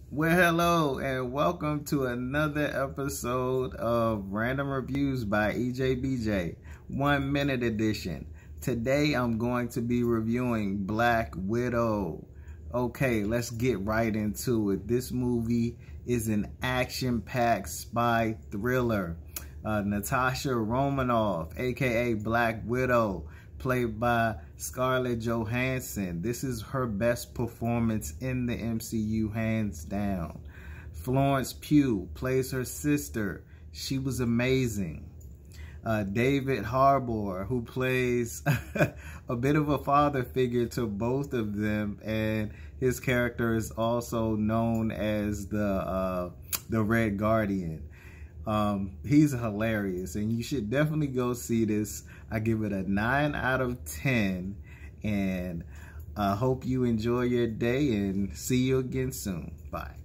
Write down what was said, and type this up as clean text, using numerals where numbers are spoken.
Well, hello and welcome to another episode of Random Reviews by EJBJ, 1 minute edition. Today I'm going to be reviewing Black Widow. Okay, let's get right into it. This movie is an action-packed spy thriller. Natasha Romanoff, aka Black Widow, played by Scarlett Johansson. This is her best performance in the MCU, hands down. Florence Pugh plays her sister. She was amazing. David Harbour, who plays a bit of a father figure to both of them, and his character is also known as the Red Guardian. He's hilarious, and you should definitely go see this. I give it a 9 out of 10, and I hope you enjoy your day, and see you again soon. Bye.